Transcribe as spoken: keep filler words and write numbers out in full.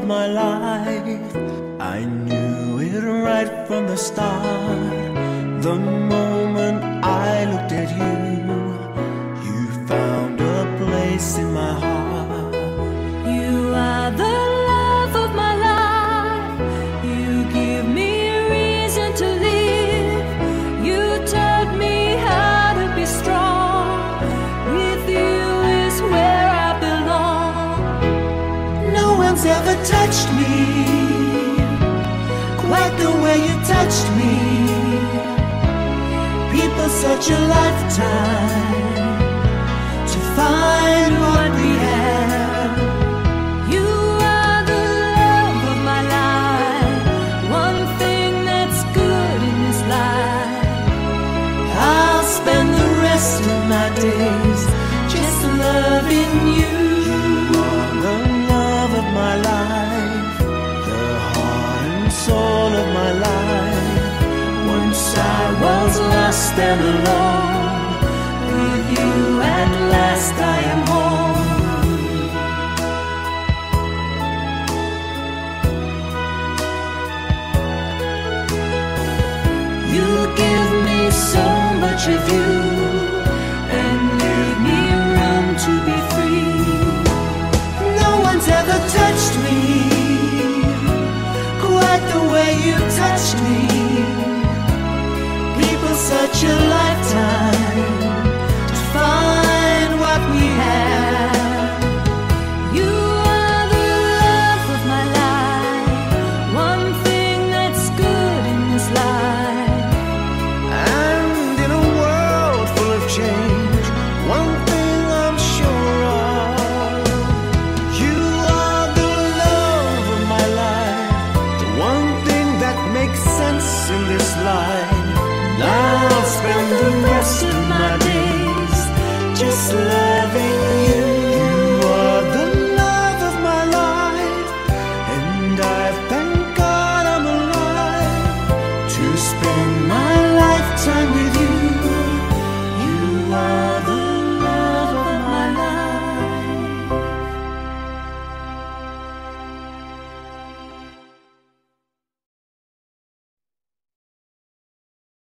of my life. I knew it right from the start. The moment I looked at you, you found a place in my heart. You are the love of my life. You give me reason to live. You taught me how to be strong. With you is where I belong. No one's ever touched me quite the way you touched me. People search a lifetime to find what we have. You are the love of my life. One thing that's good in this life. I'll spend the rest of my days just loving you. You are the love of my life, the heart and soul of my life. Once I was lost and alone,